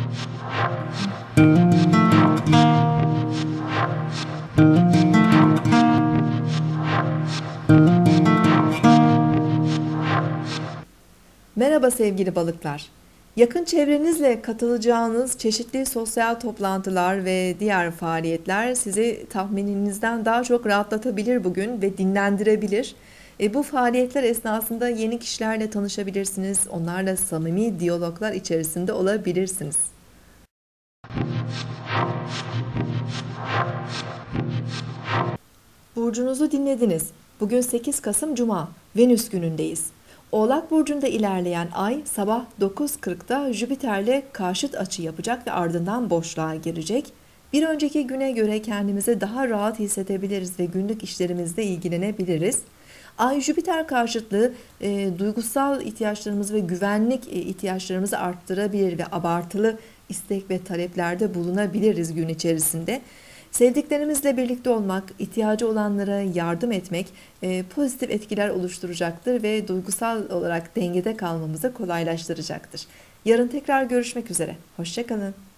Merhaba sevgili balıklar. Yakın çevrenizle katılacağınız çeşitli sosyal toplantılar ve diğer faaliyetler sizi tahmininizden daha çok rahatlatabilir bugün ve dinlendirebilir. Bu faaliyetler esnasında yeni kişilerle tanışabilirsiniz, onlarla samimi diyaloglar içerisinde olabilirsiniz. Burcunuzu dinlediniz. Bugün 8 Kasım Cuma, Venüs günündeyiz. Oğlak Burcu'nda ilerleyen ay sabah 9.40'da Jüpiter'le karşıt açı yapacak ve ardından boşluğa girecek. Bir önceki güne göre kendimizi daha rahat hissedebiliriz ve günlük işlerimizle ilgilenebiliriz. Ay-Jüpiter karşıtlığı duygusal ihtiyaçlarımızı ve güvenlik ihtiyaçlarımızı arttırabilir ve abartılı istek ve taleplerde bulunabiliriz gün içerisinde. Sevdiklerimizle birlikte olmak, ihtiyacı olanlara yardım etmek pozitif etkiler oluşturacaktır ve duygusal olarak dengede kalmamızı kolaylaştıracaktır. Yarın tekrar görüşmek üzere. Hoşça kalın.